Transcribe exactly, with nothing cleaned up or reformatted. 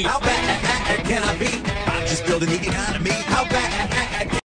How bad can I be? I'm just building the economy. How bad